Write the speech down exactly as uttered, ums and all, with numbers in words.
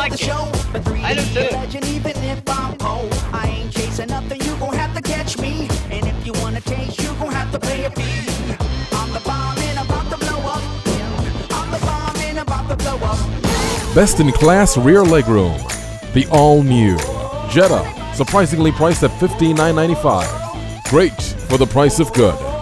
like it. I do too. Even if I'm cold, I ain't chasing nothing. You gon' have to catch me. And if you wanna taste, you gon' have to pay a fee. I'm the bomb and about to blow up. I'm the bomb and about to blow up. Best in class rear legroom. The all-new Jetta, surprisingly priced at fifteen thousand nine hundred ninety-five dollars. Great for the price of good.